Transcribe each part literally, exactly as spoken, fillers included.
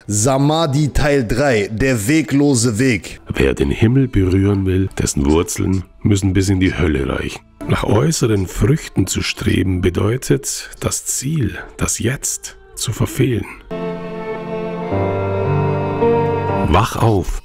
Samadhi Teil drei, der weglose Weg. Wer den Himmel berühren will, dessen Wurzeln müssen bis in die Hölle reichen. Nach äußeren Früchten zu streben bedeutet, das Ziel, das Jetzt, zu verfehlen. Wach auf!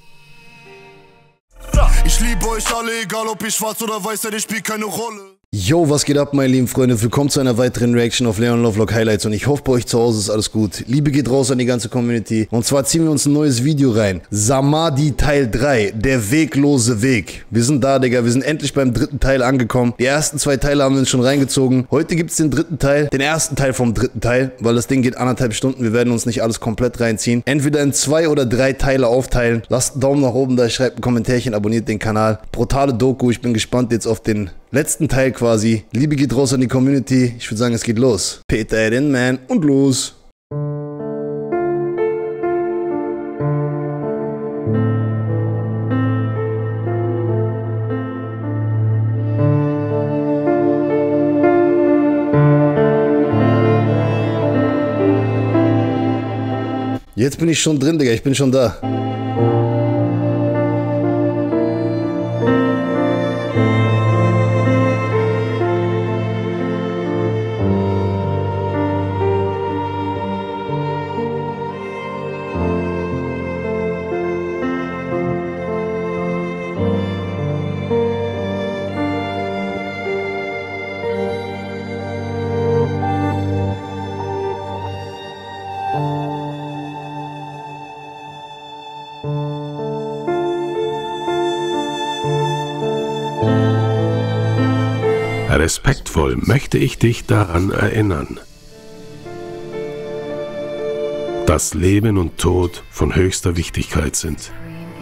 Ich liebe euch alle, egal ob ich schwarz oder weiß, denn ich spielt keine Rolle. Yo, was geht ab, meine lieben Freunde? Willkommen zu einer weiteren Reaction auf Leon Lovelock Highlights und ich hoffe, bei euch zu Hause ist alles gut. Liebe geht raus an die ganze Community und zwar ziehen wir uns ein neues Video rein. Samadhi Teil drei, der weglose Weg. Wir sind da, Digga, wir sind endlich beim dritten Teil angekommen. Die ersten zwei Teile haben wir uns schon reingezogen. Heute gibt es den dritten Teil, den ersten Teil vom dritten Teil, weil das Ding geht anderthalb Stunden. Wir werden uns nicht alles komplett reinziehen. Entweder in zwei oder drei Teile aufteilen. Lasst einen Daumen nach oben da, schreibt ein Kommentärchen, abonniert den Kanal. Brutale Doku, ich bin gespannt jetzt auf den letzten Teil quasi. Liebe geht raus an die Community. Ich würde sagen, es geht los. Peter Edin, man, und los. Jetzt bin ich schon drin, Digga. Ich bin schon da. Respektvoll möchte ich dich daran erinnern, dass Leben und Tod von höchster Wichtigkeit sind.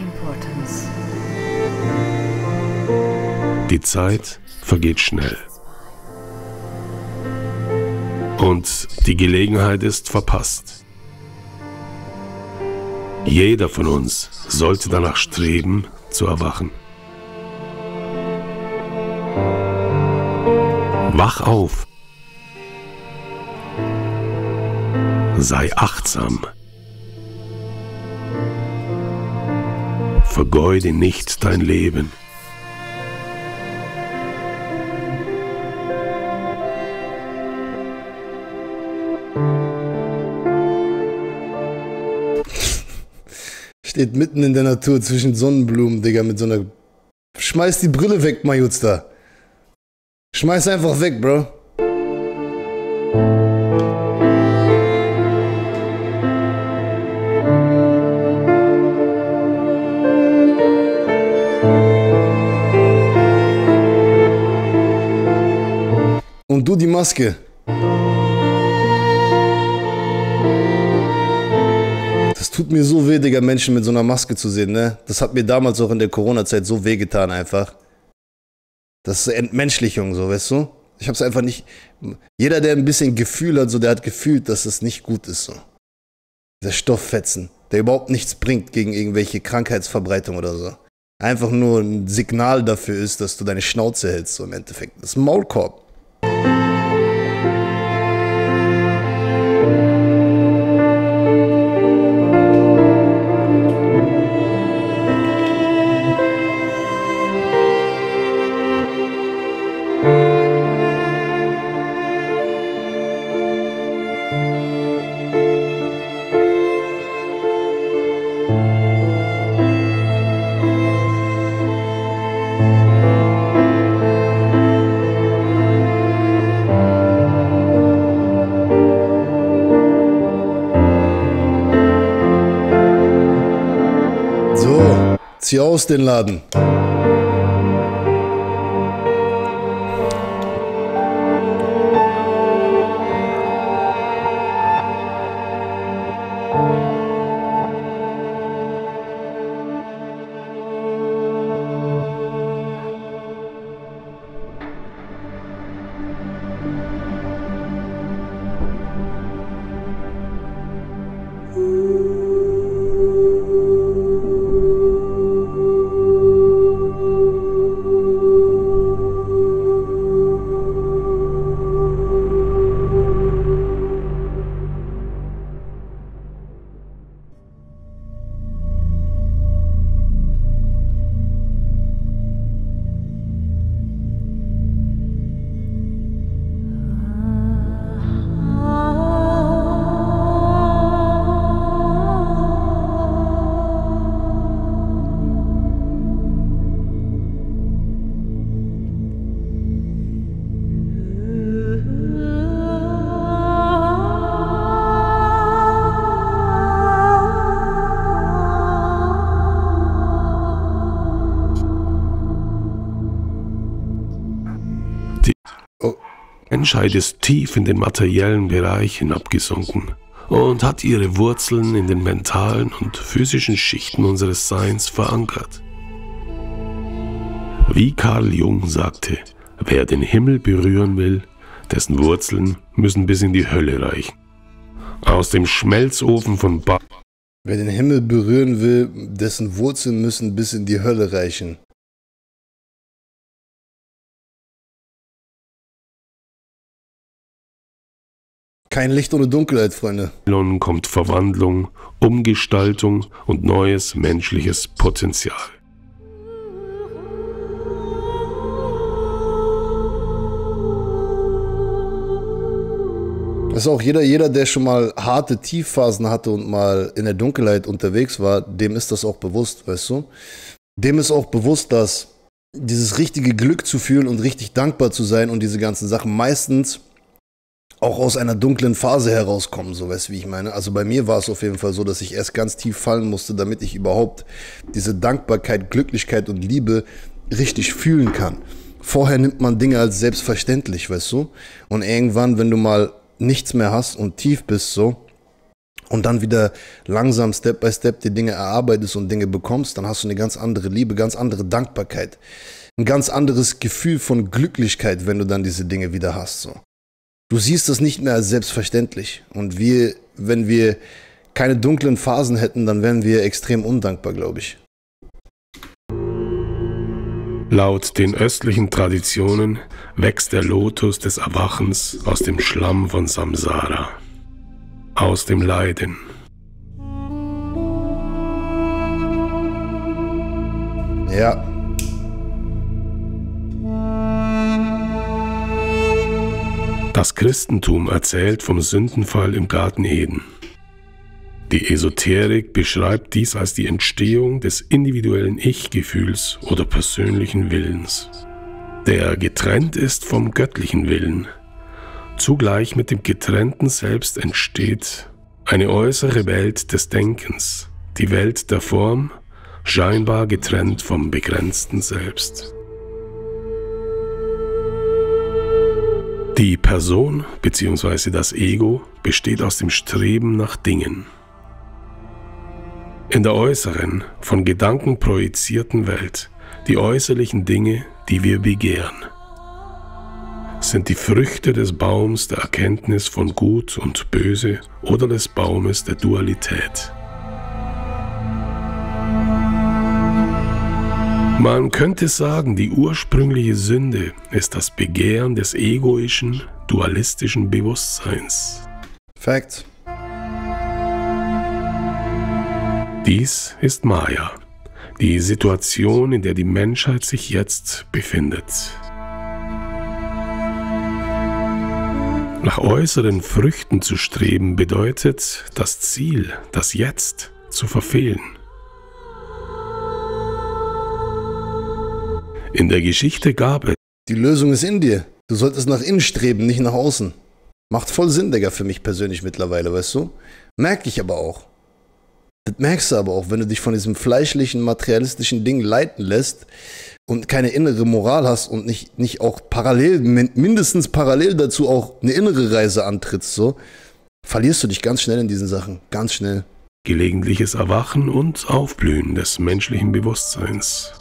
Die Zeit vergeht schnell und die Gelegenheit ist verpasst. Jeder von uns sollte danach streben, zu erwachen. Wach auf. Sei achtsam. Vergeude nicht dein Leben. Steht mitten in der Natur zwischen Sonnenblumen, Digga, mit so einer... Schmeiß die Brille weg, Majutsta. Schmeiß einfach weg, Bro. Und du die Maske. Das tut mir so weh, Digga, Menschen mit so einer Maske zu sehen, ne? Das hat mir damals auch in der Corona-Zeit so weh getan einfach. Das ist Entmenschlichung, so, weißt du? Ich hab's einfach nicht... Jeder, der ein bisschen Gefühl hat, so, der hat gefühlt, dass es nicht gut ist, so. Der Stofffetzen, der überhaupt nichts bringt gegen irgendwelche Krankheitsverbreitung oder so. Einfach nur ein Signal dafür ist, dass du deine Schnauze hältst, so im Endeffekt. Das ist ein Maulkorb. Zieh aus den Laden. Menschheit ist tief in den materiellen Bereich hinabgesunken und hat ihre Wurzeln in den mentalen und physischen Schichten unseres Seins verankert. Wie Carl Jung sagte, wer den Himmel berühren will, dessen Wurzeln müssen bis in die Hölle reichen. Aus dem Schmelzofen von ba Wer den Himmel berühren will, dessen Wurzeln müssen bis in die Hölle reichen. Kein Licht ohne Dunkelheit, Freunde. kommt Verwandlung, Umgestaltung und neues menschliches Potenzial. Das ist auch jeder, jeder, der schon mal harte Tiefphasen hatte und mal in der Dunkelheit unterwegs war, dem ist das auch bewusst, weißt du? Dem ist auch bewusst, dass dieses richtige Glück zu fühlen und richtig dankbar zu sein und diese ganzen Sachen meistens auch aus einer dunklen Phase herauskommen, so weißt du, wie ich meine. Also bei mir war es auf jeden Fall so, dass ich erst ganz tief fallen musste, damit ich überhaupt diese Dankbarkeit, Glücklichkeit und Liebe richtig fühlen kann. Vorher nimmt man Dinge als selbstverständlich, weißt du? Und irgendwann, wenn du mal nichts mehr hast und tief bist so und dann wieder langsam Step by Step die Dinge erarbeitest und Dinge bekommst, dann hast du eine ganz andere Liebe, ganz andere Dankbarkeit, ein ganz anderes Gefühl von Glücklichkeit, wenn du dann diese Dinge wieder hast so. Du siehst das nicht mehr als selbstverständlich und wir, wenn wir keine dunklen Phasen hätten, dann wären wir extrem undankbar, glaube ich. Laut den östlichen Traditionen wächst der Lotus des Erwachens aus dem Schlamm von Samsara, aus dem Leiden. Ja. Das Christentum erzählt vom Sündenfall im Garten Eden. Die Esoterik beschreibt dies als die Entstehung des individuellen Ich-Gefühls oder persönlichen Willens, der getrennt ist vom göttlichen Willen. Zugleich mit dem getrennten Selbst entsteht eine äußere Welt des Denkens, die Welt der Form, scheinbar getrennt vom begrenzten Selbst. Die Person bzw. das Ego besteht aus dem Streben nach Dingen. In der äußeren, von Gedanken projizierten Welt, die äußerlichen Dinge, die wir begehren, sind die Früchte des Baums der Erkenntnis von Gut und Böse oder des Baumes der Dualität. Man könnte sagen, die ursprüngliche Sünde ist das Begehren des egoischen, dualistischen Bewusstseins. Fact. Dies ist Maya, die Situation, in der die Menschheit sich jetzt befindet. Nach äußeren Früchten zu streben bedeutet, das Ziel, das Jetzt, zu verfehlen. In der Geschichte gab es... Die Lösung ist in dir. Du solltest nach innen streben, nicht nach außen. Macht voll Sinn, Digga, für mich persönlich mittlerweile, weißt du? Merke ich aber auch. Das merkst du aber auch, wenn du dich von diesem fleischlichen, materialistischen Ding leiten lässt und keine innere Moral hast und nicht, nicht auch parallel, mindestens parallel dazu auch eine innere Reise antrittst, so, verlierst du dich ganz schnell in diesen Sachen. Ganz schnell. Gelegentliches Erwachen und Aufblühen des menschlichen Bewusstseins.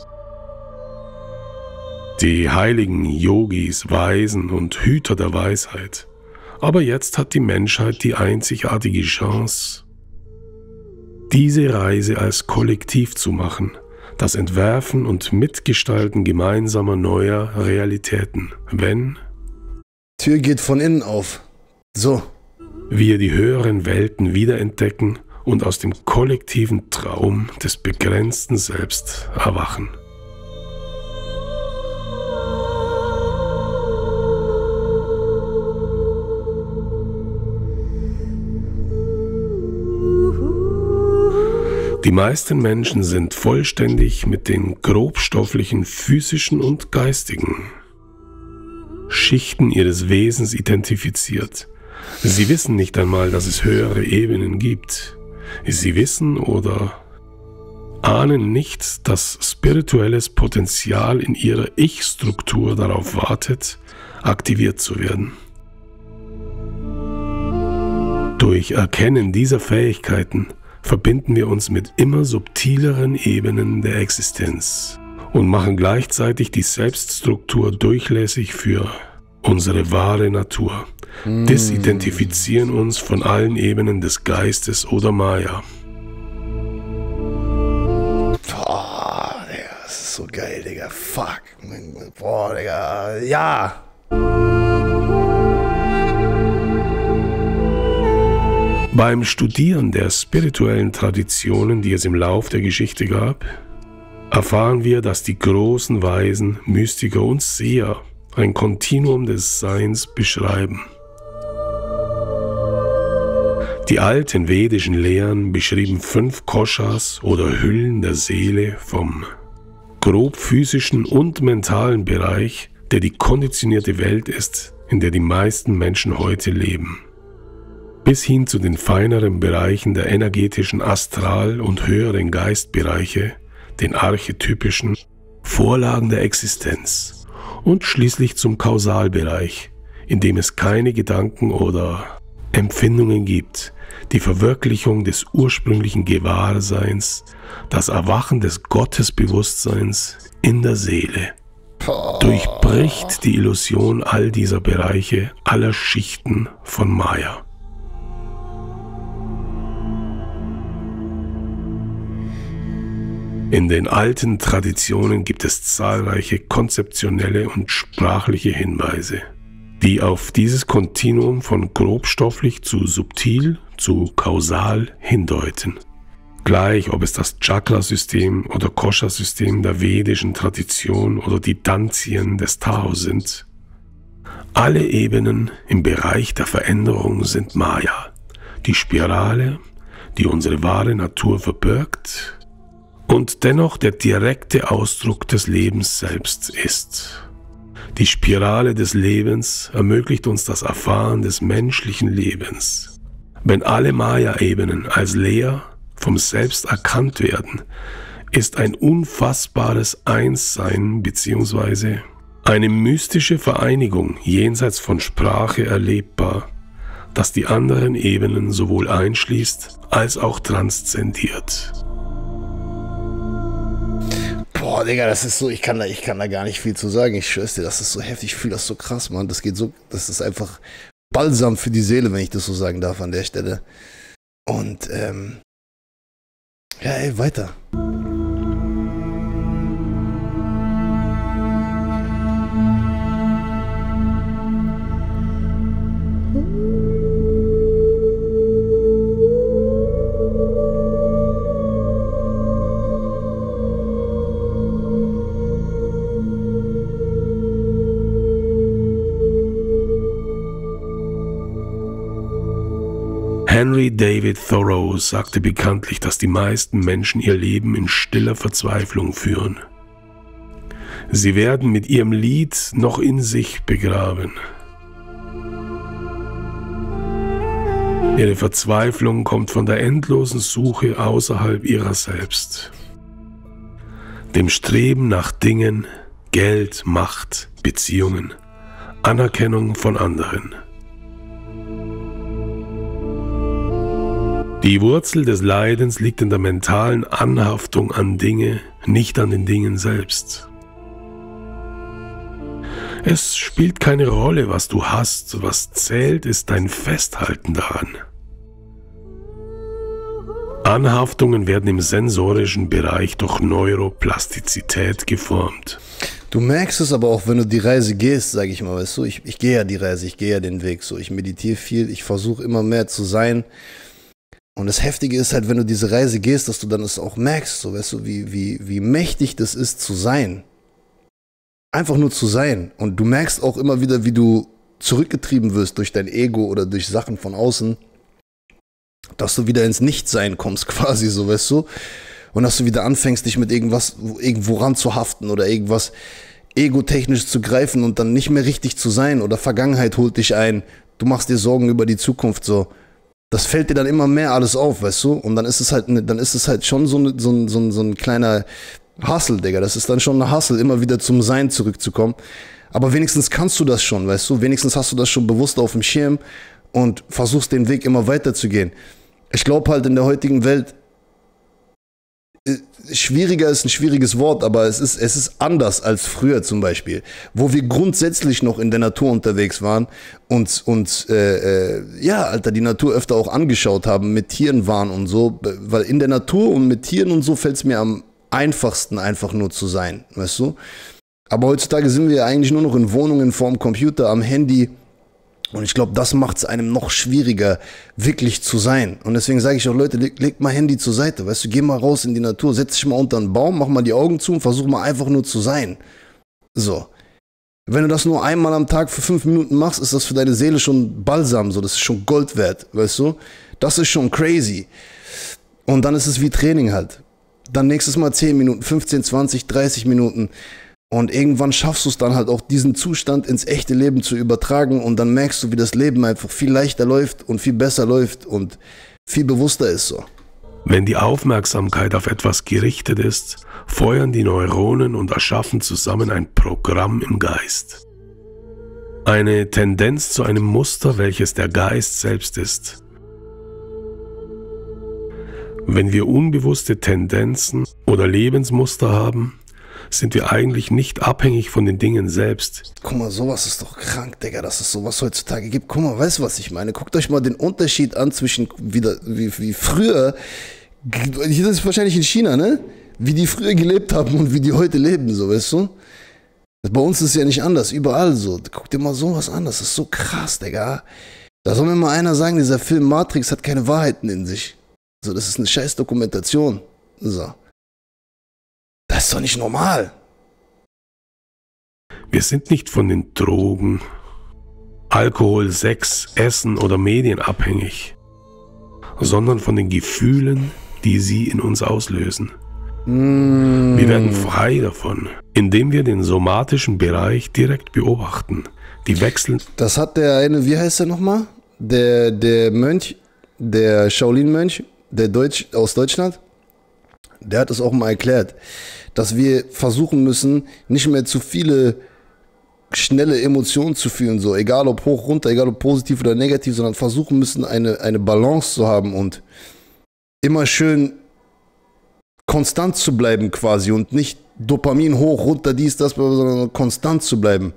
Die heiligen Yogis, Weisen und Hüter der Weisheit. Aber jetzt hat die Menschheit die einzigartige Chance, diese Reise als Kollektiv zu machen, das Entwerfen und Mitgestalten gemeinsamer neuer Realitäten, wenn Tür geht von innen auf. So. wir die höheren Welten wiederentdecken und aus dem kollektiven Traum des begrenzten Selbst erwachen. Die meisten Menschen sind vollständig mit den grobstofflichen, physischen und geistigen Schichten ihres Wesens identifiziert. Sie wissen nicht einmal, dass es höhere Ebenen gibt. Sie wissen oder ahnen nicht, dass spirituelles Potenzial in ihrer Ich-Struktur darauf wartet, aktiviert zu werden. Durch Erkennen dieser Fähigkeiten verbinden wir uns mit immer subtileren Ebenen der Existenz und machen gleichzeitig die Selbststruktur durchlässig für unsere wahre Natur, mm. disidentifizieren uns von allen Ebenen des Geistes oder Maya. Boah, Digga, das ist so geil, Digga, fuck. Boah, Digga, ja. Beim Studieren der spirituellen Traditionen, die es im Lauf der Geschichte gab, erfahren wir, dass die großen Weisen, Mystiker und Seher ein Kontinuum des Seins beschreiben. Die alten vedischen Lehren beschrieben fünf Koshas oder Hüllen der Seele vom grob physischen und mentalen Bereich, der die konditionierte Welt ist, in der die meisten Menschen heute leben, bis hin zu den feineren Bereichen der energetischen Astral- und höheren Geistbereiche, den archetypischen Vorlagen der Existenz und schließlich zum Kausalbereich, in dem es keine Gedanken oder Empfindungen gibt, die Verwirklichung des ursprünglichen Gewahrseins, das Erwachen des Gottesbewusstseins in der Seele, durchbricht die Illusion all dieser Bereiche, aller Schichten von Maya. In den alten Traditionen gibt es zahlreiche konzeptionelle und sprachliche Hinweise, die auf dieses Kontinuum von grobstofflich zu subtil zu kausal hindeuten. Gleich ob es das Chakra-System oder Kosha-System der vedischen Tradition oder die Danzien des Tao sind. Alle Ebenen im Bereich der Veränderung sind Maya, die Spirale, die unsere wahre Natur verbirgt und dennoch der direkte Ausdruck des Lebens selbst ist. Die Spirale des Lebens ermöglicht uns das Erfahren des menschlichen Lebens. Wenn alle Maya-Ebenen als leer vom Selbst erkannt werden, ist ein unfassbares Einssein bzw. eine mystische Vereinigung jenseits von Sprache erlebbar, das die anderen Ebenen sowohl einschließt als auch transzendiert. Boah, Digga, das ist so, ich kann da, ich kann da gar nicht viel zu sagen. Ich schwör's dir, das ist so heftig, ich fühle das so krass, Mann. Das geht so, das ist einfach Balsam für die Seele, wenn ich das so sagen darf an der Stelle. Und, ähm, ja, ey, weiter. Henry David Thoreau sagte bekanntlich, dass die meisten Menschen ihr Leben in stiller Verzweiflung führen. Sie werden mit ihrem Lied noch in sich begraben. Ihre Verzweiflung kommt von der endlosen Suche außerhalb ihrer selbst, dem Streben nach Dingen, Geld, Macht, Beziehungen, Anerkennung von anderen. Die Wurzel des Leidens liegt in der mentalen Anhaftung an Dinge, nicht an den Dingen selbst. Es spielt keine Rolle, was du hast, was zählt, ist dein Festhalten daran. Anhaftungen werden im sensorischen Bereich durch Neuroplastizität geformt. Du merkst es aber auch, wenn du die Reise gehst, sage ich mal, weißt du, ich, ich gehe ja die Reise, ich gehe ja den Weg, so, ich meditiere viel, ich versuche immer mehr zu sein. Und das Heftige ist halt, wenn du diese Reise gehst, dass du dann es auch merkst, so, weißt du, wie, wie, wie mächtig das ist zu sein. Einfach nur zu sein. Und du merkst auch immer wieder, wie du zurückgetrieben wirst durch dein Ego oder durch Sachen von außen, dass du wieder ins Nichtsein kommst quasi, so, weißt du. Und dass du wieder anfängst, dich mit irgendwas, irgendwo ranzuhaften oder irgendwas egotechnisch zu greifen und dann nicht mehr richtig zu sein oder Vergangenheit holt dich ein. Du machst dir Sorgen über die Zukunft, so. Das fällt dir dann immer mehr alles auf, weißt du? Und dann ist es halt, dann ist es halt schon so, ne, so, ein, so, ein, so ein kleiner Hustle, Digga. Das ist dann schon ein Hustle, immer wieder zum Sein zurückzukommen. Aber wenigstens kannst du das schon, weißt du? Wenigstens hast du das schon bewusst auf dem Schirm und versuchst den Weg immer weiter zu gehen. Ich glaube halt in der heutigen Welt, schwieriger ist ein schwieriges Wort, aber es ist, es ist anders als früher zum Beispiel, wo wir grundsätzlich noch in der Natur unterwegs waren und, und äh, äh, ja, Alter, die Natur öfter auch angeschaut haben, mit Tieren waren und so, weil in der Natur und mit Tieren und so fällt es mir am einfachsten einfach nur zu sein, weißt du? Aber heutzutage sind wir eigentlich nur noch in Wohnungen, vorm Computer, am Handy. Und ich glaube, das macht es einem noch schwieriger, wirklich zu sein. Und deswegen sage ich auch, Leute, leg, legt mal Handy zur Seite. Weißt du, geh mal raus in die Natur, setz dich mal unter einen Baum, mach mal die Augen zu und versuch mal einfach nur zu sein. So. Wenn du das nur einmal am Tag für fünf Minuten machst, ist das für deine Seele schon Balsam. So. Das ist schon Gold wert, weißt du? Das ist schon crazy. Und dann ist es wie Training halt. Dann nächstes Mal zehn Minuten, fünfzehn, zwanzig, dreißig Minuten. Und irgendwann schaffst du es dann halt auch, diesen Zustand ins echte Leben zu übertragen und dann merkst du, wie das Leben einfach viel leichter läuft und viel besser läuft und viel bewusster ist so. Wenn die Aufmerksamkeit auf etwas gerichtet ist, feuern die Neuronen und erschaffen zusammen ein Programm im Geist. Eine Tendenz zu einem Muster, welches der Geist selbst ist. Wenn wir unbewusste Tendenzen oder Lebensmuster haben, sind wir eigentlich nicht abhängig von den Dingen selbst. Guck mal, sowas ist doch krank, Digga, dass es sowas heutzutage gibt. Guck mal, weißt du, was ich meine? Guckt euch mal den Unterschied an zwischen wieder, wie, wie früher, das ist wahrscheinlich in China, ne? Wie die früher gelebt haben und wie die heute leben, so, weißt du? Bei uns ist es ja nicht anders, überall so. Guck dir mal sowas an, das ist so krass, Digga. Da soll mir mal einer sagen, dieser Film Matrix hat keine Wahrheiten in sich. So, das ist eine scheiß Dokumentation. So. Das ist doch nicht normal. Wir sind nicht von den Drogen, Alkohol, Sex, Essen oder Medien abhängig, sondern von den Gefühlen, die sie in uns auslösen. Mm. Wir werden frei davon, indem wir den somatischen Bereich direkt beobachten. Die wechseln. Das hat der eine, wie heißt der nochmal? Der, der Mönch, der Shaolin-Mönch, der Deutsch, aus Deutschland. Der hat es auch mal erklärt, dass wir versuchen müssen, nicht mehr zu viele schnelle Emotionen zu fühlen, so egal ob hoch, runter, egal ob positiv oder negativ, sondern versuchen müssen, eine, eine Balance zu haben und immer schön konstant zu bleiben quasi und nicht Dopamin hoch, runter, dies, das, sondern konstant zu bleiben.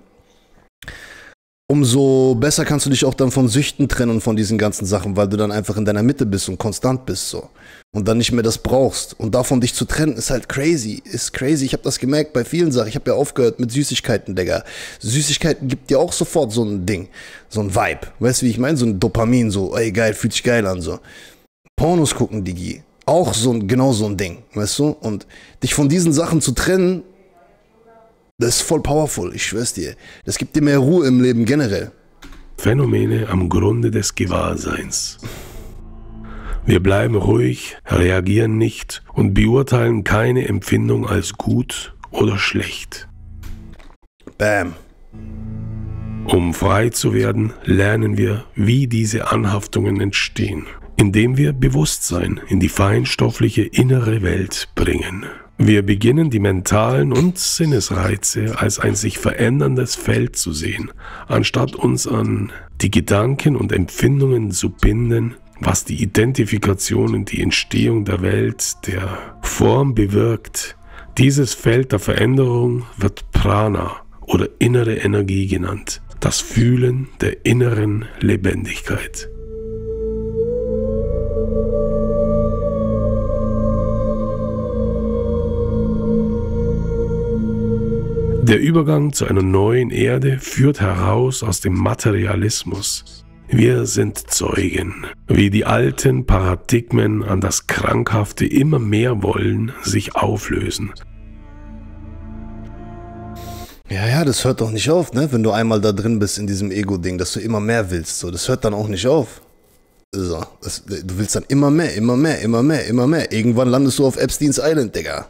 Umso besser kannst du dich auch dann von Süchten trennen und von diesen ganzen Sachen, weil du dann einfach in deiner Mitte bist und konstant bist so. Und dann nicht mehr das brauchst. Und davon dich zu trennen ist halt crazy. Ist crazy. Ich habe das gemerkt bei vielen Sachen. Ich habe ja aufgehört mit Süßigkeiten, Digga. Süßigkeiten gibt dir auch sofort so ein Ding. So ein Vibe. Weißt du, wie ich meine? So ein Dopamin. So, ey, geil, fühlt sich geil an. So. Pornos gucken, Digi. Auch so ein, genau so ein Ding. Weißt du? Und dich von diesen Sachen zu trennen, das ist voll powerful. Ich schwör's dir. Das gibt dir mehr Ruhe im Leben generell. Phänomene am Grunde des Gewahrseins. Wir bleiben ruhig, reagieren nicht und beurteilen keine Empfindung als gut oder schlecht. Bam. Um frei zu werden, lernen wir, wie diese Anhaftungen entstehen, indem wir Bewusstsein in die feinstoffliche innere Welt bringen. Wir beginnen die mentalen und Sinnesreize als ein sich veränderndes Feld zu sehen, anstatt uns an die Gedanken und Empfindungen zu binden, was die Identifikation und die Entstehung der Welt, der Form bewirkt. Dieses Feld der Veränderung wird Prana oder innere Energie genannt, das Fühlen der inneren Lebendigkeit. Der Übergang zu einer neuen Erde führt heraus aus dem Materialismus. Wir sind Zeugen, wie die alten Paradigmen an das Krankhafte immer mehr wollen, sich auflösen. Ja, ja, das hört doch nicht auf, ne? Wenn du einmal da drin bist in diesem Ego-Ding, dass du immer mehr willst, so, das hört dann auch nicht auf. So, das, du willst dann immer mehr, immer mehr, immer mehr, immer mehr. Irgendwann landest du auf Epstein's Island, Digga.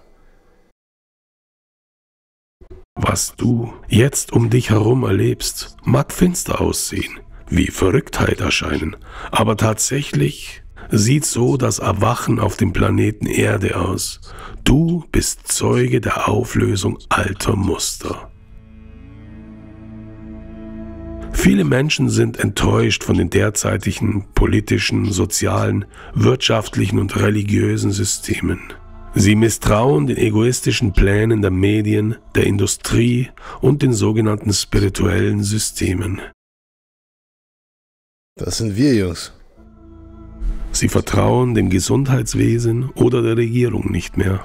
Was du jetzt um dich herum erlebst, mag finster aussehen, wie Verrücktheit erscheinen, aber tatsächlich sieht so das Erwachen auf dem Planeten Erde aus. Du bist Zeuge der Auflösung alter Muster. Viele Menschen sind enttäuscht von den derzeitigen politischen, sozialen, wirtschaftlichen und religiösen Systemen. Sie misstrauen den egoistischen Plänen der Medien, der Industrie und den sogenannten spirituellen Systemen. Das sind wir, Jungs. Sie vertrauen dem Gesundheitswesen oder der Regierung nicht mehr.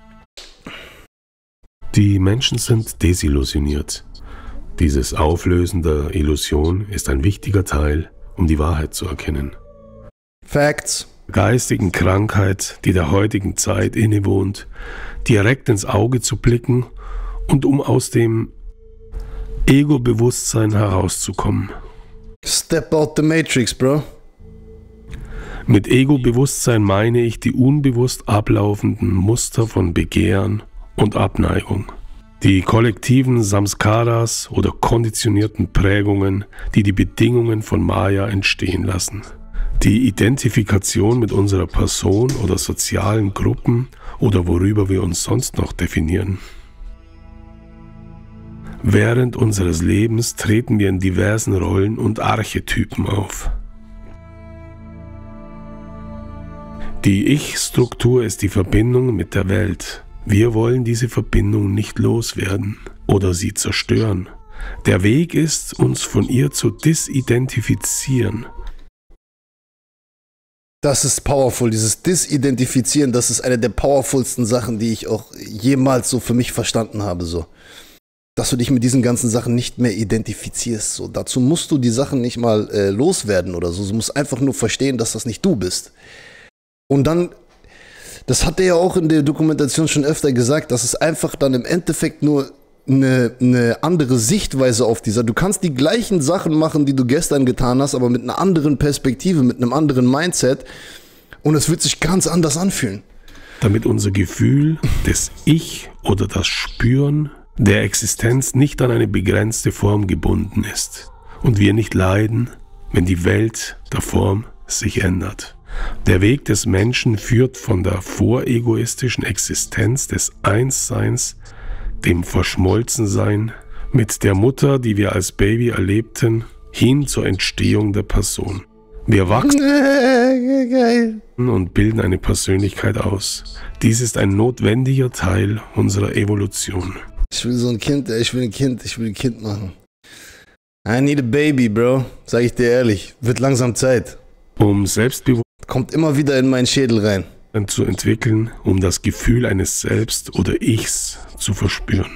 Die Menschen sind desillusioniert. Dieses Auflösen der Illusion ist ein wichtiger Teil, um die Wahrheit zu erkennen. Facts. Geistigen Krankheit, die der heutigen Zeit innewohnt, direkt ins Auge zu blicken und um aus dem Ego-Bewusstsein herauszukommen. Step out the Matrix, bro. Mit Ego-Bewusstsein meine ich die unbewusst ablaufenden Muster von Begehren und Abneigung. Die kollektiven Samskaras oder konditionierten Prägungen, die die Bedingungen von Maya entstehen lassen. Die Identifikation mit unserer Person oder sozialen Gruppen oder worüber wir uns sonst noch definieren. Während unseres Lebens treten wir in diversen Rollen und Archetypen auf. Die Ich-Struktur ist die Verbindung mit der Welt. Wir wollen diese Verbindung nicht loswerden oder sie zerstören. Der Weg ist, uns von ihr zu disidentifizieren. Das ist powerful, dieses Disidentifizieren, das ist eine der powerfulsten Sachen, die ich auch jemals so für mich verstanden habe, so. Dass du dich mit diesen ganzen Sachen nicht mehr identifizierst, so. Dazu musst du die Sachen nicht mal äh, loswerden oder so, du musst einfach nur verstehen, dass das nicht du bist. Und dann, das hat er ja auch in der Dokumentation schon öfter gesagt, dass es einfach dann im Endeffekt nur Eine, eine andere Sichtweise auf dieser. Du kannst die gleichen Sachen machen, die du gestern getan hast, aber mit einer anderen Perspektive, mit einem anderen Mindset und es wird sich ganz anders anfühlen. Damit unser Gefühl des Ich oder das Spüren der Existenz nicht an eine begrenzte Form gebunden ist und wir nicht leiden, wenn die Welt der Form sich ändert. Der Weg des Menschen führt von der voregoistischen Existenz des Einsseins, dem Verschmolzensein mit der Mutter, die wir als Baby erlebten, hin zur Entstehung der Person. Wir wachsen und bilden eine Persönlichkeit aus. Dies ist ein notwendiger Teil unserer Evolution. Ich will so ein Kind, ich will ein Kind, ich will ein Kind machen. I need a baby, bro. Sag ich dir ehrlich. Wird langsam Zeit. Um Selbstbewusstsein Kommt immer wieder in meinen Schädel rein. zu entwickeln, um das Gefühl eines Selbst oder Ichs zu verspüren.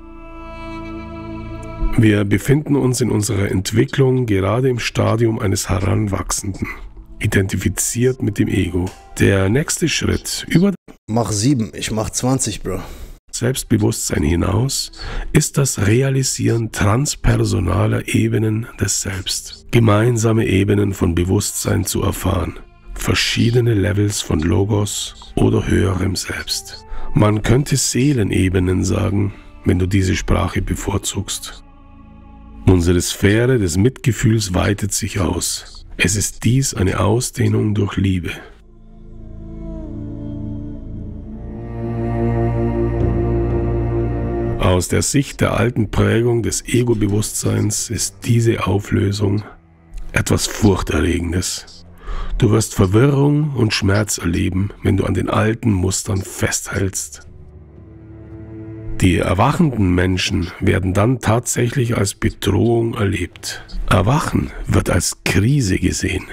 Wir befinden uns in unserer Entwicklung gerade im Stadium eines Heranwachsenden, identifiziert mit dem Ego. Der nächste Schritt über Mach sieben, ich mach zwanzig, Bro. Selbstbewusstsein hinaus ist das Realisieren transpersonaler Ebenen des Selbst. Gemeinsame Ebenen von Bewusstsein zu erfahren. Verschiedene Levels von Logos oder höherem Selbst. Man könnte Seelenebenen sagen, wenn du diese Sprache bevorzugst. Unsere Sphäre des Mitgefühls weitet sich aus. Es ist dies eine Ausdehnung durch Liebe. Aus der Sicht der alten Prägung des Ego-Bewusstseins ist diese Auflösung etwas Furchterregendes. Du wirst Verwirrung und Schmerz erleben, wenn du an den alten Mustern festhältst. Die erwachenden Menschen werden dann tatsächlich als Bedrohung erlebt. Erwachen wird als Krise gesehen.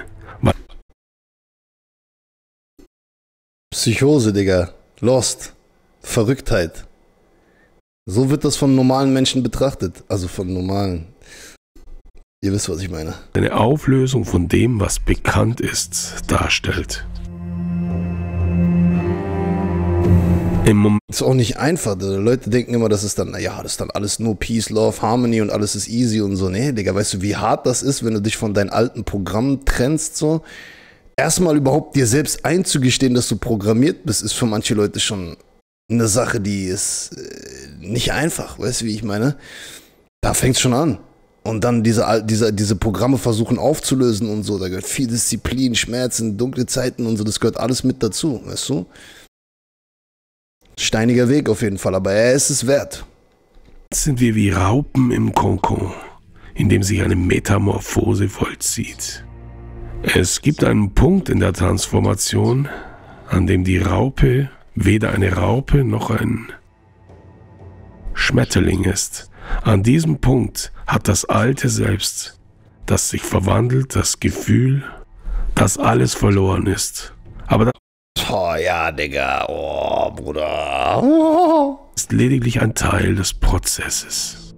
Psychose, Digga. Lost. Verrücktheit. So wird das von normalen Menschen betrachtet. Also von normalen. Ihr wisst, was ich meine. Eine Auflösung von dem, was bekannt ist, darstellt. Im Moment ist auch nicht einfach. Die Leute denken immer, das ist dann, naja, das ist dann alles nur Peace, Love, Harmony und alles ist easy und so. Nee, Digga, weißt du, wie hart das ist, wenn du dich von deinen alten Programmen trennst, so? Erstmal überhaupt dir selbst einzugestehen, dass du programmiert bist, ist für manche Leute schon eine Sache, die ist äh, nicht einfach. Weißt du, wie ich meine? Da fängt es schon an. Und dann diese, diese, diese Programme versuchen aufzulösen und so. Da gehört viel Disziplin, Schmerzen, dunkle Zeiten und so. Das gehört alles mit dazu, weißt du? Steiniger Weg auf jeden Fall, aber er ist es wert. sind wir wie Raupen im Kokon. in dem sich eine Metamorphose vollzieht. Es gibt einen Punkt in der Transformation, an dem die Raupe weder eine Raupe noch ein Schmetterling ist. An diesem Punkt hat das alte Selbst, das sich verwandelt, das Gefühl, dass alles verloren ist. Aber das Oh ja, Digga. Oh, Bruder. Oh. ist lediglich ein Teil des Prozesses.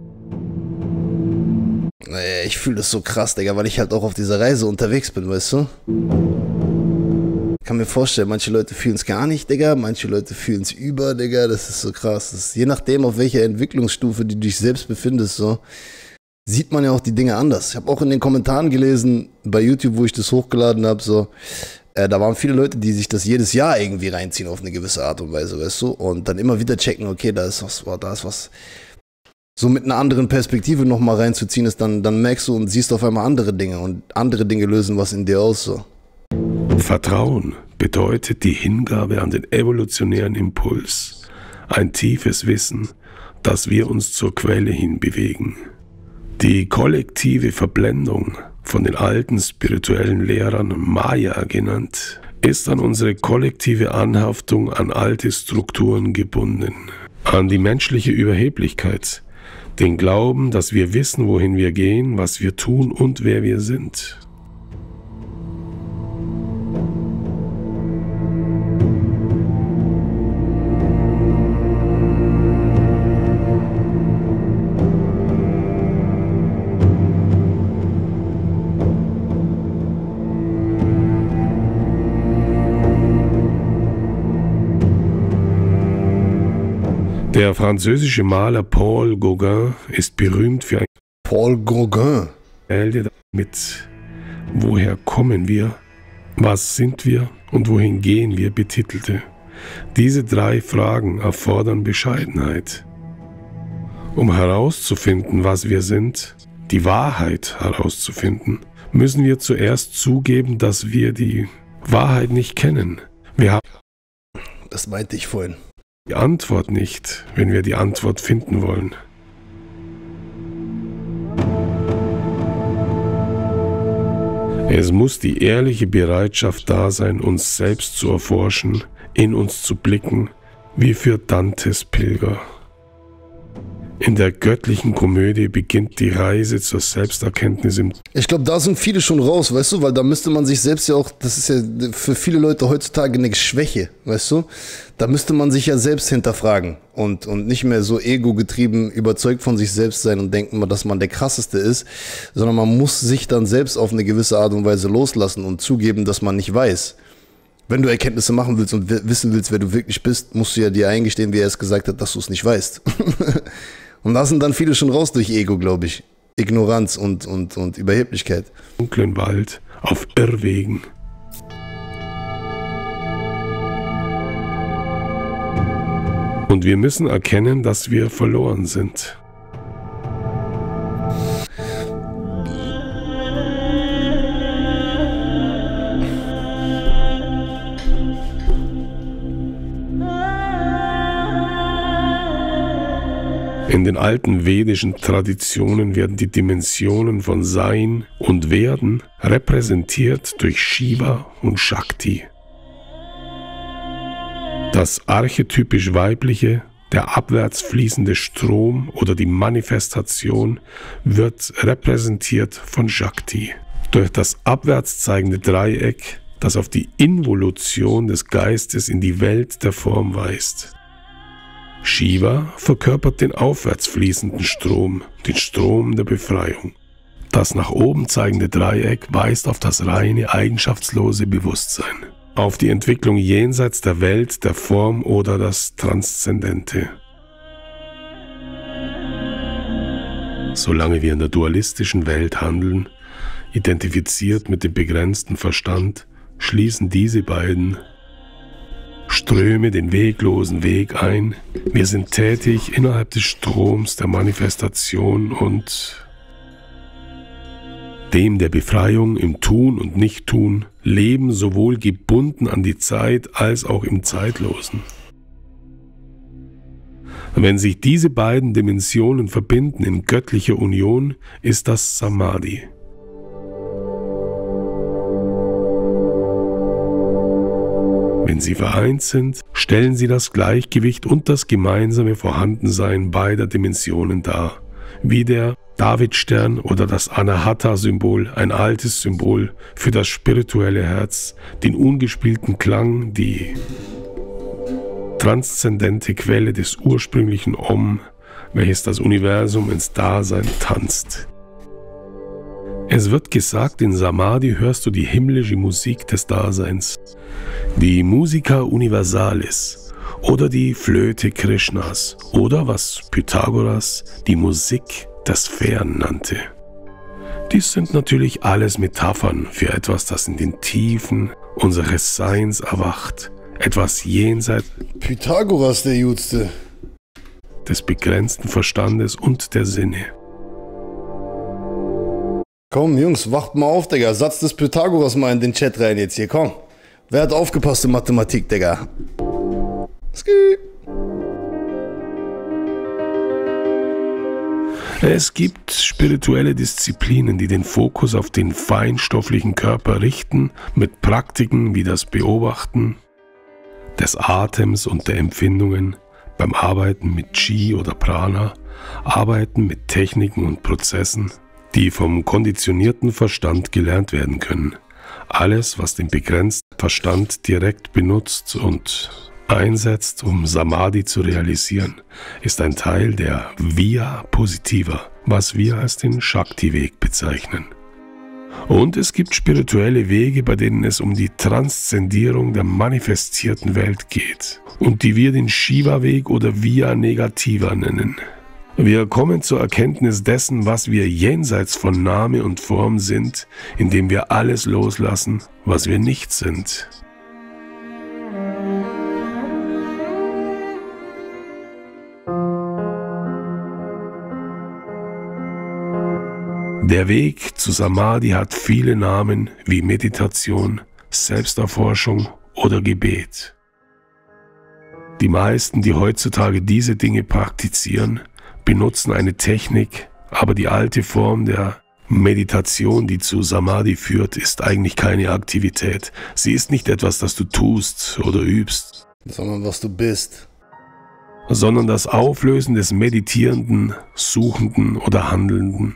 Ich fühle das so krass, Digga, weil ich halt auch auf dieser Reise unterwegs bin, weißt du? Ich kann mir vorstellen, manche Leute fühlen es gar nicht, Digga, manche Leute fühlen es über, Digga, das ist so krass. Das ist, je nachdem, auf welcher Entwicklungsstufe du dich selbst befindest, so, sieht man ja auch die Dinge anders. Ich habe auch in den Kommentaren gelesen, bei YouTube, wo ich das hochgeladen habe, so, äh, da waren viele Leute, die sich das jedes Jahr irgendwie reinziehen auf eine gewisse Art und Weise, weißt du? Und dann immer wieder checken, okay, da ist was, da ist was. So mit einer anderen Perspektive nochmal reinzuziehen ist, dann, dann merkst du und siehst auf einmal andere Dinge und andere Dinge lösen was in dir aus, so. Vertrauen bedeutet die Hingabe an den evolutionären Impuls, ein tiefes Wissen, dass wir uns zur Quelle hin bewegen. Die kollektive Verblendung, von den alten spirituellen Lehrern Maya genannt, ist an unsere kollektive Anhaftung an alte Strukturen gebunden, an die menschliche Überheblichkeit, den Glauben, dass wir wissen, wohin wir gehen, was wir tun und wer wir sind. Der französische Maler Paul Gauguin ist berühmt für ein Paul Gauguin. Gemälde mit "Woher kommen wir, was sind wir und wohin gehen wir" betitelte. Diese drei Fragen erfordern Bescheidenheit. Um herauszufinden, was wir sind, die Wahrheit herauszufinden, müssen wir zuerst zugeben, dass wir die Wahrheit nicht kennen. Wir haben Das meinte ich vorhin. die Antwort nicht, wenn wir die Antwort finden wollen. Es muss die ehrliche Bereitschaft da sein, uns selbst zu erforschen, in uns zu blicken, wie für Dantes Pilger. In der göttlichen Komödie beginnt die Reise zur Selbsterkenntnis im Ich glaube, da sind viele schon raus, weißt du, weil da müsste man sich selbst ja auch, das ist ja für viele Leute heutzutage eine Schwäche, weißt du, da müsste man sich ja selbst hinterfragen und, und nicht mehr so ego-getrieben überzeugt von sich selbst sein und denken, dass man der Krasseste ist, sondern man muss sich dann selbst auf eine gewisse Art und Weise loslassen und zugeben, dass man nicht weiß. Wenn du Erkenntnisse machen willst und wissen willst, wer du wirklich bist, musst du ja dir eingestehen, wie er es gesagt hat, dass du es nicht weißt. Und da sind dann viele schon raus durch Ego, glaube ich. Ignoranz und, und, und Überheblichkeit. dunklen Wald auf Irrwegen. Und wir müssen erkennen, dass wir verloren sind. In den alten vedischen Traditionen werden die Dimensionen von Sein und Werden repräsentiert durch Shiva und Shakti. Das archetypisch Weibliche, der abwärts fließende Strom oder die Manifestation wird repräsentiert von Shakti. Durch das abwärts zeigende Dreieck, das auf die Involution des Geistes in die Welt der Form weist. Shiva verkörpert den aufwärts fließenden Strom, den Strom der Befreiung. Das nach oben zeigende Dreieck weist auf das reine, eigenschaftslose Bewusstsein, auf die Entwicklung jenseits der Welt, der Form oder das Transzendente. Solange wir in der dualistischen Welt handeln, identifiziert mit dem begrenzten Verstand, schließen diese beiden Ströme den weglosen Weg ein. Wir sind tätig innerhalb des Stroms der Manifestation und dem der Befreiung im Tun und Nichttun, leben sowohl gebunden an die Zeit als auch im Zeitlosen. Wenn sich diese beiden Dimensionen verbinden in göttlicher Union, ist das Samadhi. Wenn sie vereint sind, stellen sie das Gleichgewicht und das gemeinsame Vorhandensein beider Dimensionen dar, wie der Davidstern oder das Anahata-Symbol, ein altes Symbol für das spirituelle Herz, den ungespielten Klang, die transzendente Quelle des ursprünglichen Om, welches das Universum ins Dasein tanzt. Es wird gesagt, in Samadhi hörst du die himmlische Musik des Daseins, die Musica Universalis oder die Flöte Krishnas oder was Pythagoras die Musik der Sphären nannte. Dies sind natürlich alles Metaphern für etwas, das in den Tiefen unseres Seins erwacht, etwas jenseits Pythagoras, der Jüdste. des begrenzten Verstandes und der Sinne. Komm, Jungs, wacht mal auf, Digga. Satz des Pythagoras mal in den Chat rein jetzt hier, komm. Wer hat aufgepasst in Mathematik, Digga? Ski. Es gibt spirituelle Disziplinen, die den Fokus auf den feinstofflichen Körper richten, mit Praktiken wie das Beobachten des Atems und der Empfindungen, beim Arbeiten mit Chi oder Prana, Arbeiten mit Techniken und Prozessen, die vom konditionierten Verstand gelernt werden können. Alles, was den begrenzten Verstand direkt benutzt und einsetzt, um Samadhi zu realisieren, ist ein Teil der Via Positiva, was wir als den Shakti-Weg bezeichnen. Und es gibt spirituelle Wege, bei denen es um die Transzendierung der manifestierten Welt geht und die wir den Shiva-Weg oder Via Negativa nennen. Wir kommen zur Erkenntnis dessen, was wir jenseits von Name und Form sind, indem wir alles loslassen, was wir nicht sind. Der Weg zu Samadhi hat viele Namen wie Meditation, Selbsterforschung oder Gebet. Die meisten, die heutzutage diese Dinge praktizieren, benutzen eine Technik, aber die alte Form der Meditation, die zu Samadhi führt, ist eigentlich keine Aktivität. Sie ist nicht etwas, das du tust oder übst, Sondern was du bist. sondern das Auflösen des Meditierenden, Suchenden oder Handelnden.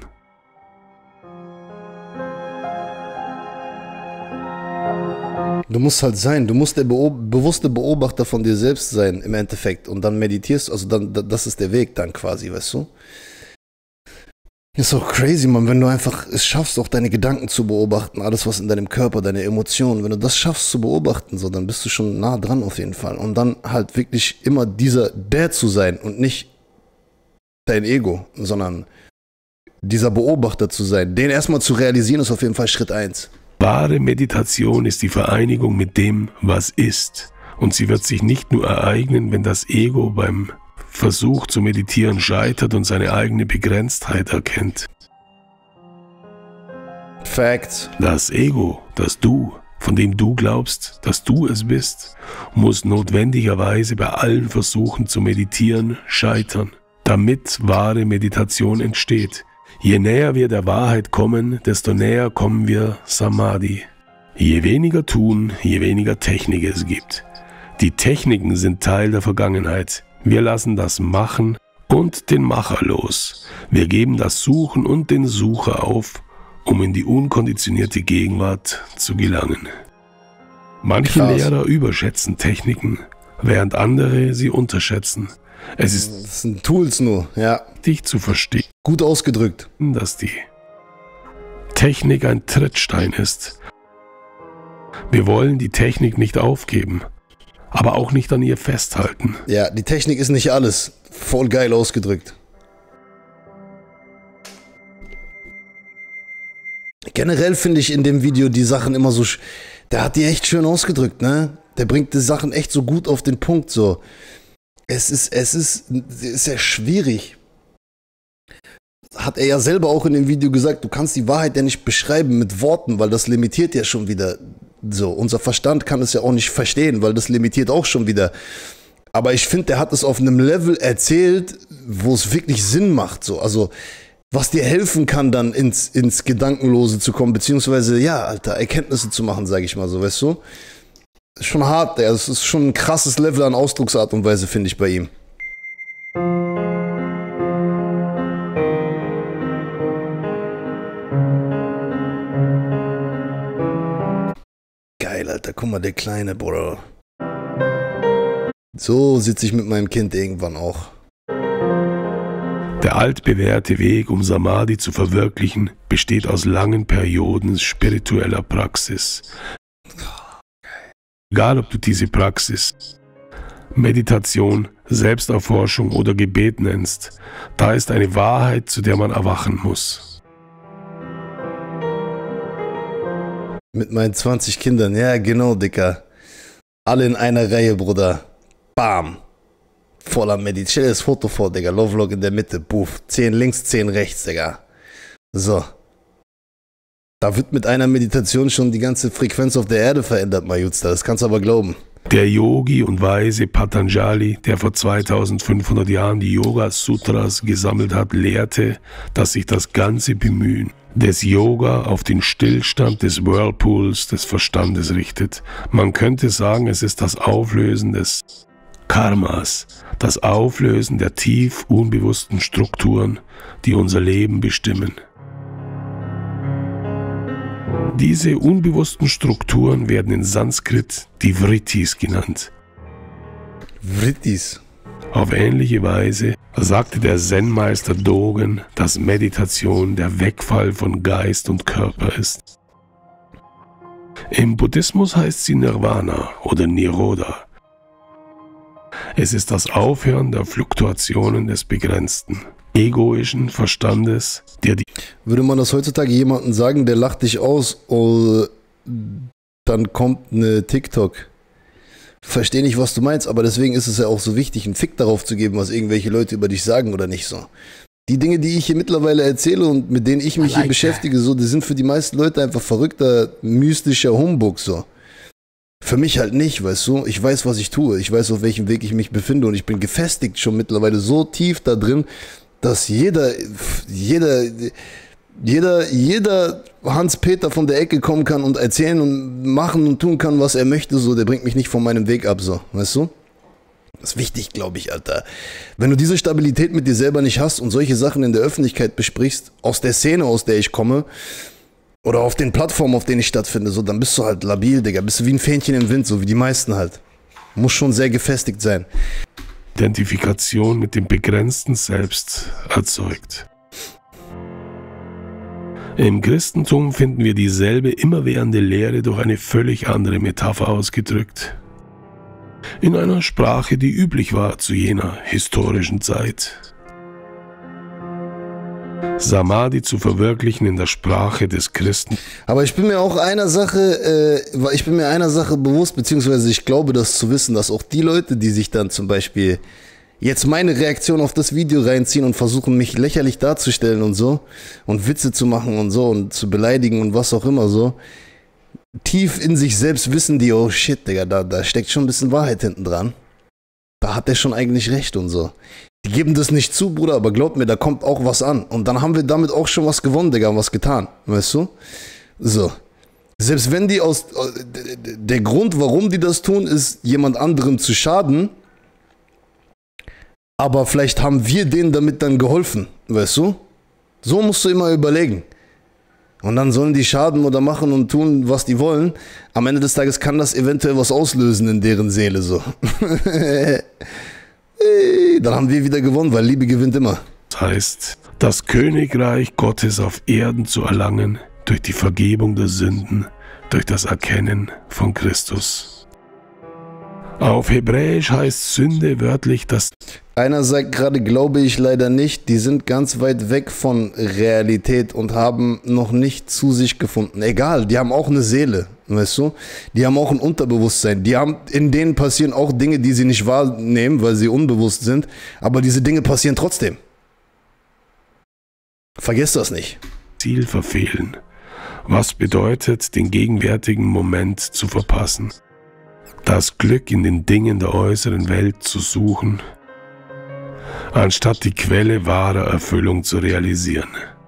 Du musst halt sein, du musst der Beob bewusste Beobachter von dir selbst sein im Endeffekt und dann meditierst, also dann, das ist der Weg dann quasi, weißt du? Ist auch crazy, man, wenn du einfach es schaffst, auch deine Gedanken zu beobachten, alles was in deinem Körper, deine Emotionen, wenn du das schaffst zu beobachten, so, dann bist du schon nah dran auf jeden Fall und dann halt wirklich immer dieser, der zu sein und nicht dein Ego, sondern dieser Beobachter zu sein, den erstmal zu realisieren, ist auf jeden Fall Schritt eins. Wahre Meditation ist die Vereinigung mit dem, was ist. Und sie wird sich nicht nur ereignen, wenn das Ego beim Versuch zu meditieren scheitert und seine eigene Begrenztheit erkennt. Facts. Das Ego, das Du, von dem du glaubst, dass du es bist, muss notwendigerweise bei allen Versuchen zu meditieren scheitern, damit wahre Meditation entsteht. Je näher wir der Wahrheit kommen, desto näher kommen wir Samadhi. Je weniger tun, je weniger Technik es gibt. Die Techniken sind Teil der Vergangenheit. Wir lassen das Machen und den Macher los. Wir geben das Suchen und den Sucher auf, um in die unkonditionierte Gegenwart zu gelangen. Manche Krass. Lehrer überschätzen Techniken, während andere sie unterschätzen. Es ist Das sind Tools nur, ja. wichtig zu verstehen, Gut ausgedrückt. dass die Technik ein Trittstein ist. Wir wollen die Technik nicht aufgeben, aber auch nicht an ihr festhalten. Ja, die Technik ist nicht alles. Voll geil ausgedrückt. Generell finde ich in dem Video die Sachen immer so, sch- der hat die echt schön ausgedrückt, ne? Der bringt die Sachen echt so gut auf den Punkt, so. Es ist, es ist, es ist ja schwierig. Hat er ja selber auch in dem Video gesagt, du kannst die Wahrheit ja nicht beschreiben mit Worten, weil das limitiert ja schon wieder so. Unser Verstand kann es ja auch nicht verstehen, weil das limitiert auch schon wieder Aber ich finde, der hat es auf einem Level erzählt, wo es wirklich Sinn macht. So. Also, was dir helfen kann, dann ins, ins Gedankenlose zu kommen, beziehungsweise, ja, Alter, Erkenntnisse zu machen, sage ich mal so, weißt du? Ist schon hart, der. Es ist schon ein krasses Level an Ausdrucksart und Weise, finde ich, bei ihm. Geil, Alter, guck mal, der Kleine, Bruder. So sitze ich mit meinem Kind irgendwann auch. Der altbewährte Weg, um Samadhi zu verwirklichen, besteht aus langen Perioden spiritueller Praxis. Egal, ob du diese Praxis Meditation, Selbsterforschung oder Gebet nennst, da ist eine Wahrheit, zu der man erwachen muss. Mit meinen zwanzig Kindern, ja genau, Dicker. Alle in einer Reihe, Bruder. Bam. Voller Medit. Stell dir das Foto vor, Digga. Lovelog in der Mitte. Puff. zehn links, zehn rechts, Digga. So. Da wird mit einer Meditation schon die ganze Frequenz auf der Erde verändert, Majuzda. Das kannst du aber glauben. Der Yogi und Weise Patanjali, der vor zweitausendfünfhundert Jahren die Yoga-Sutras gesammelt hat, lehrte, dass sich das ganze Bemühen des Yoga auf den Stillstand des Whirlpools des Verstandes richtet. Man könnte sagen, es ist das Auflösen des Karmas, das Auflösen der tief unbewussten Strukturen, die unser Leben bestimmen. Diese unbewussten Strukturen werden in Sanskrit die Vrittis genannt. Vrittis. Auf ähnliche Weise sagte der Zen-Meister Dogen, dass Meditation der Wegfall von Geist und Körper ist. Im Buddhismus heißt sie Nirvana oder Nirodha. Es ist das Aufhören der Fluktuationen des begrenzten, egoischen Verstandes, der die... Würde man das heutzutage jemandem sagen, der lacht dich aus, oh, dann kommt eine TikTok. Verstehe nicht, was du meinst, aber deswegen ist es ja auch so wichtig, einen Fick darauf zu geben, was irgendwelche Leute über dich sagen oder nicht so. Die Dinge, die ich hier mittlerweile erzähle und mit denen ich mich like hier beschäftige, so, die sind für die meisten Leute einfach verrückter, mystischer Humbug, so. Für mich halt nicht, weißt du? Ich weiß, was ich tue. Ich weiß, auf welchem Weg ich mich befinde und ich bin gefestigt schon mittlerweile so tief da drin, dass jeder, jeder, jeder, jeder Hans-Peter von der Ecke kommen kann und erzählen und machen und tun kann, was er möchte, so. Der bringt mich nicht von meinem Weg ab, so. Weißt du? Das ist wichtig, glaube ich, Alter. Wenn du diese Stabilität mit dir selber nicht hast und solche Sachen in der Öffentlichkeit besprichst, aus der Szene, aus der ich komme, oder auf den Plattformen, auf denen ich stattfinde, so, dann bist du halt labil, Digga. Bist du wie ein Fähnchen im Wind, so wie die meisten halt. Muss schon sehr gefestigt sein. Identifikation mit dem begrenzten Selbst erzeugt. Im Christentum finden wir dieselbe immerwährende Lehre durch eine völlig andere Metapher ausgedrückt. In einer Sprache, die üblich war zu jener historischen Zeit. Samadhi zu verwirklichen in der Sprache des Christen. Aber ich bin mir auch einer Sache, äh, ich bin mir einer Sache bewusst, beziehungsweise ich glaube das zu wissen, dass auch die Leute, die sich dann zum Beispiel jetzt meine Reaktion auf das Video reinziehen und versuchen, mich lächerlich darzustellen und so und Witze zu machen und so und zu beleidigen und was auch immer so, tief in sich selbst wissen die, oh shit, Digga, da, da steckt schon ein bisschen Wahrheit hinten dran. Da hat der schon eigentlich recht und so. Die geben das nicht zu, Bruder, aber glaub mir, da kommt auch was an. Und dann haben wir damit auch schon was gewonnen, Digga, was getan. Weißt du? So. Selbst wenn die aus... Der Grund, warum die das tun, ist, jemand anderem zu schaden. Aber vielleicht haben wir denen damit dann geholfen. Weißt du? So musst du immer überlegen. Und dann sollen die schaden oder machen und tun, was die wollen. Am Ende des Tages kann das eventuell was auslösen in deren Seele, so. Dann haben wir wieder gewonnen, weil Liebe gewinnt immer. Das heißt, das Königreich Gottes auf Erden zu erlangen, durch die Vergebung der Sünden, durch das Erkennen von Christus. Auf Hebräisch heißt Sünde wörtlich das... Einer sagt gerade, glaube ich leider nicht, die sind ganz weit weg von Realität und haben noch nicht zu sich gefunden. Egal, die haben auch eine Seele, weißt du? Die haben auch ein Unterbewusstsein. Die haben, in denen passieren auch Dinge, die sie nicht wahrnehmen, weil sie unbewusst sind. Aber diese Dinge passieren trotzdem. Vergesst das nicht. Ziel verfehlen. Was bedeutet, den gegenwärtigen Moment zu verpassen? das Glück in den Dingen der äußeren Welt zu suchen, anstatt die Quelle wahrer Erfüllung zu realisieren.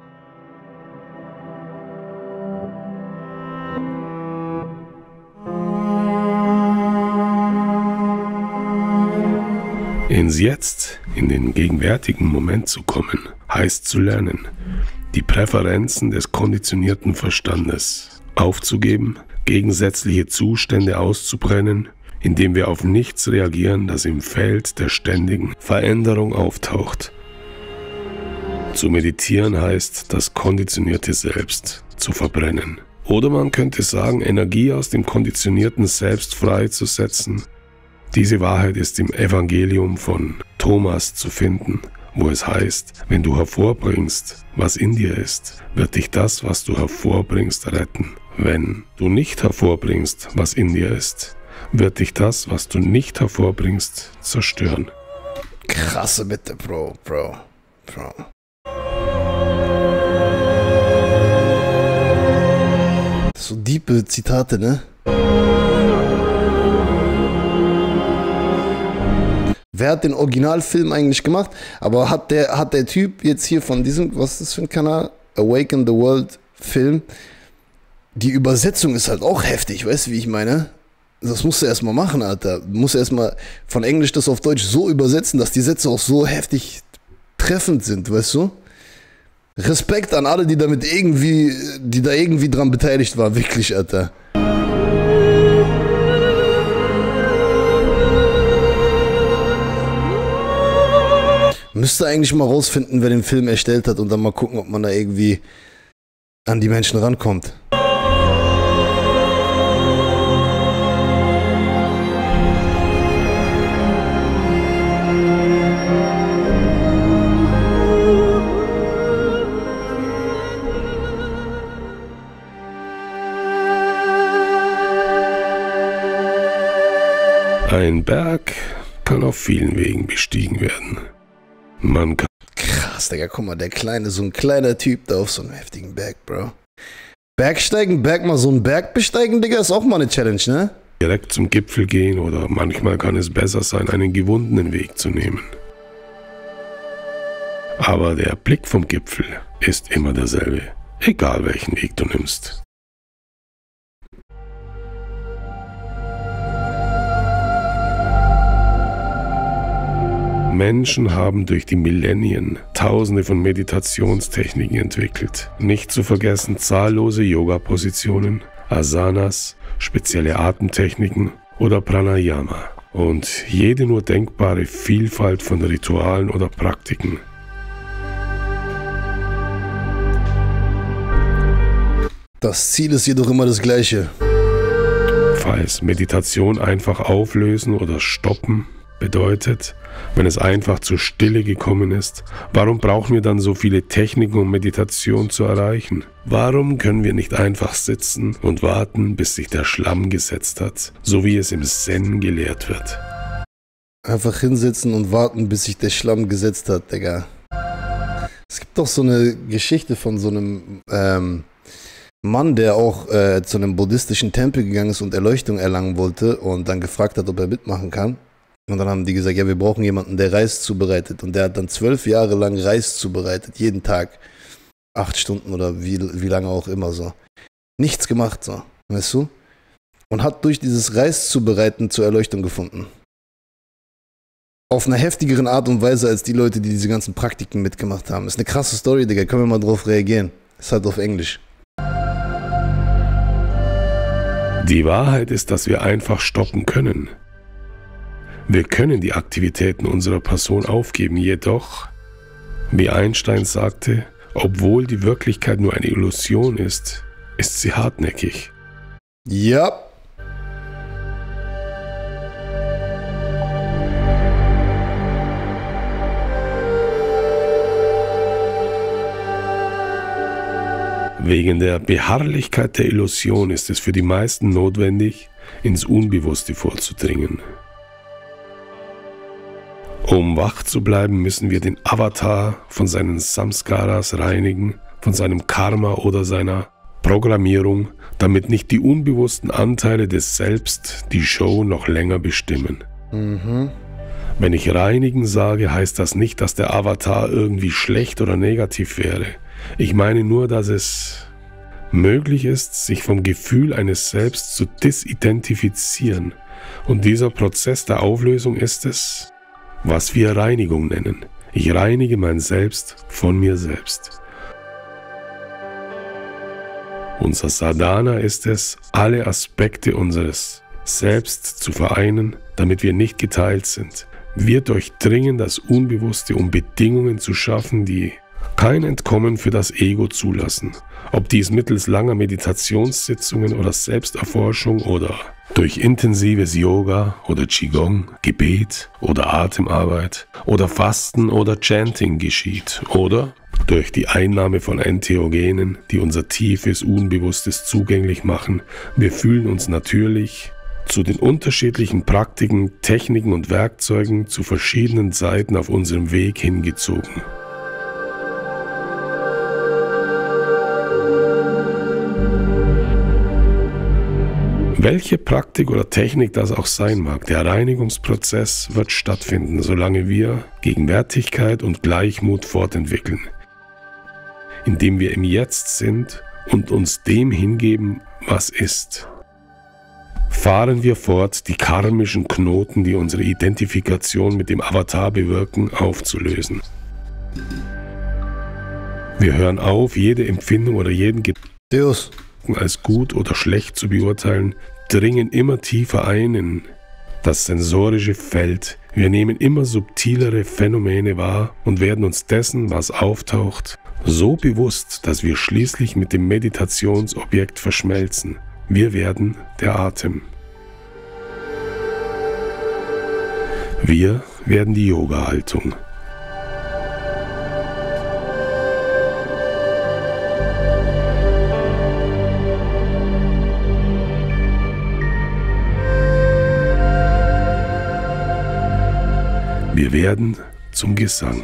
Ins Jetzt, in den gegenwärtigen Moment zu kommen, heißt zu lernen, die Präferenzen des konditionierten Verstandes aufzugeben, gegensätzliche Zustände auszubrennen, indem wir auf nichts reagieren, das im Feld der ständigen Veränderung auftaucht. Zu meditieren heißt, das konditionierte Selbst zu verbrennen. Oder man könnte sagen, Energie aus dem konditionierten Selbst freizusetzen. Diese Wahrheit ist im Evangelium von Thomas zu finden, wo es heißt, wenn du hervorbringst, was in dir ist, wird dich das, was du hervorbringst, retten. Wenn du nicht hervorbringst, was in dir ist, wird dich das, was du nicht hervorbringst, zerstören. Krasse Bitte, Bro, Bro, Bro. So diepe Zitate, ne? Wer hat den Originalfilm eigentlich gemacht? Aber hat der, hat der Typ jetzt hier von diesem, was ist das für ein Kanal? Awaken the World Film. Die Übersetzung ist halt auch heftig, weißt du, wie ich meine? Das musst du erstmal machen, Alter. Du musst erstmal von Englisch das auf Deutsch so übersetzen, dass die Sätze auch so heftig treffend sind, weißt du? Respekt an alle, die damit irgendwie, die da irgendwie dran beteiligt waren, wirklich, Alter. Müsste eigentlich mal rausfinden, wer den Film erstellt hat und dann mal gucken, ob man da irgendwie an die Menschen rankommt. Ein Berg kann auf vielen Wegen bestiegen werden. Man kann Krass, Digga, guck mal, der kleine, so ein kleiner Typ da auf so einem heftigen Berg, Bro. Bergsteigen, Berg mal so einen Berg besteigen, Digga, ist auch mal eine Challenge, ne? direkt zum Gipfel gehen oder manchmal kann es besser sein, einen gewundenen Weg zu nehmen. Aber der Blick vom Gipfel ist immer derselbe, egal welchen Weg du nimmst. Menschen haben durch die Millennien tausende von Meditationstechniken entwickelt. Nicht zu vergessen zahllose Yoga-Positionen, Asanas, spezielle Atemtechniken oder Pranayama und jede nur denkbare Vielfalt von Ritualen oder Praktiken. Das Ziel ist jedoch immer das gleiche. Falls Meditation einfach auflösen oder stoppen bedeutet, wenn es einfach zur Stille gekommen ist, warum brauchen wir dann so viele Techniken, um Meditation zu erreichen? Warum können wir nicht einfach sitzen und warten, bis sich der Schlamm gesetzt hat, so wie es im Zen gelehrt wird? Einfach hinsitzen und warten, bis sich der Schlamm gesetzt hat, Digga. Es gibt doch so eine Geschichte von so einem ähm, Mann, der auch äh, zu einem buddhistischen Tempel gegangen ist und Erleuchtung erlangen wollte und dann gefragt hat, ob er mitmachen kann. Und dann haben die gesagt, ja, wir brauchen jemanden, der Reis zubereitet. Und der hat dann zwölf Jahre lang Reis zubereitet, jeden Tag. Acht Stunden oder wie, wie lange auch immer so. Nichts gemacht, so, weißt du? Und hat durch dieses Reis zubereiten zur Erleuchtung gefunden. Auf einer heftigeren Art und Weise als die Leute, die diese ganzen Praktiken mitgemacht haben. Ist eine krasse Story, Digga, können wir mal drauf reagieren. Ist halt auf Englisch. Die Wahrheit ist, dass wir einfach stoppen können. Wir können die Aktivitäten unserer Person aufgeben, jedoch, wie Einstein sagte, obwohl die Wirklichkeit nur eine Illusion ist, ist sie hartnäckig. Ja. Wegen der Beharrlichkeit der Illusion ist es für die meisten notwendig, ins Unbewusste vorzudringen. Um wach zu bleiben, müssen wir den Avatar von seinen Samskaras reinigen, von seinem Karma oder seiner Programmierung, damit nicht die unbewussten Anteile des Selbst die Show noch länger bestimmen. Mhm. Wenn ich reinigen sage, heißt das nicht, dass der Avatar irgendwie schlecht oder negativ wäre. Ich meine nur, dass es möglich ist, sich vom Gefühl eines Selbst zu disidentifizieren. Und dieser Prozess der Auflösung ist es, was wir Reinigung nennen. Ich reinige mein Selbst von mir selbst. Unser Sadhana ist es, alle Aspekte unseres Selbst zu vereinen, damit wir nicht geteilt sind. Wir durchdringen das Unbewusste, um Bedingungen zu schaffen, die kein Entkommen für das Ego zulassen. Ob dies mittels langer Meditationssitzungen oder Selbsterforschung oder durch intensives Yoga oder Qigong, Gebet oder Atemarbeit oder Fasten oder Chanting geschieht oder durch die Einnahme von Entheogenen, die unser tiefes Unbewusstes zugänglich machen. Wir fühlen uns natürlich zu den unterschiedlichen Praktiken, Techniken und Werkzeugen zu verschiedenen Seiten auf unserem Weg hingezogen. Welche Praktik oder Technik das auch sein mag, der Reinigungsprozess wird stattfinden, solange wir Gegenwärtigkeit und Gleichmut fortentwickeln, indem wir im Jetzt sind und uns dem hingeben, was ist. Fahren wir fort, die karmischen Knoten, die unsere Identifikation mit dem Avatar bewirken, aufzulösen. Wir hören auf, jede Empfindung oder jeden Gedanken als gut oder schlecht zu beurteilen, dringen immer tiefer ein in das sensorische Feld. Wir nehmen immer subtilere Phänomene wahr und werden uns dessen, was auftaucht, so bewusst, dass wir schließlich mit dem Meditationsobjekt verschmelzen. Wir werden der Atem. Wir werden die Yoga-Haltung. Wir werden zum Gesang.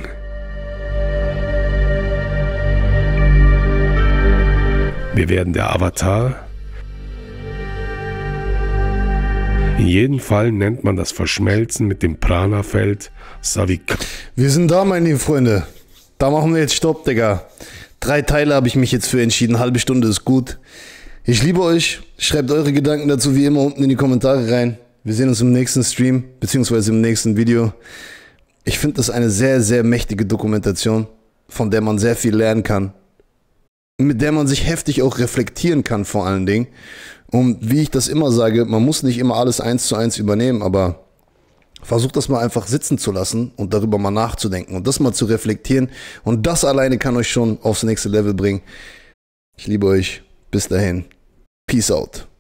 Wir werden der Avatar. In jedem Fall nennt man das Verschmelzen mit dem Prana-Feld Savika. Wir sind da, meine lieben Freunde. Da machen wir jetzt Stopp, Digga. Drei Teile habe ich mich jetzt für entschieden. Eine halbe Stunde ist gut. Ich liebe euch. Schreibt eure Gedanken dazu wie immer unten in die Kommentare rein. Wir sehen uns im nächsten Stream, beziehungsweise im nächsten Video. Ich finde das eine sehr, sehr mächtige Dokumentation, von der man sehr viel lernen kann. Mit der man sich heftig auch reflektieren kann vor allen Dingen. Und wie ich das immer sage, man muss nicht immer alles eins zu eins übernehmen, aber versucht das mal einfach sitzen zu lassen und darüber mal nachzudenken und das mal zu reflektieren. Und das alleine kann euch schon aufs nächste Level bringen. Ich liebe euch. Bis dahin. Peace out.